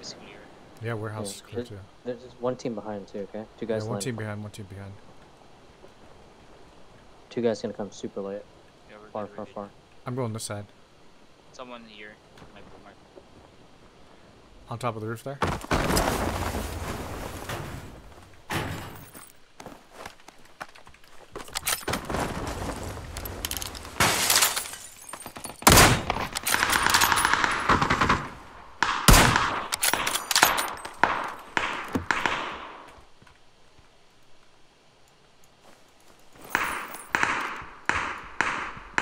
is clear. Yeah, warehouse is clear too. There's just one team behind too, okay? Two guys. Yeah, one team behind, one team behind. Two guys gonna come super late. Yeah, Far, far, far. I'm going this side. Someone here. My mark. On top of the roof there.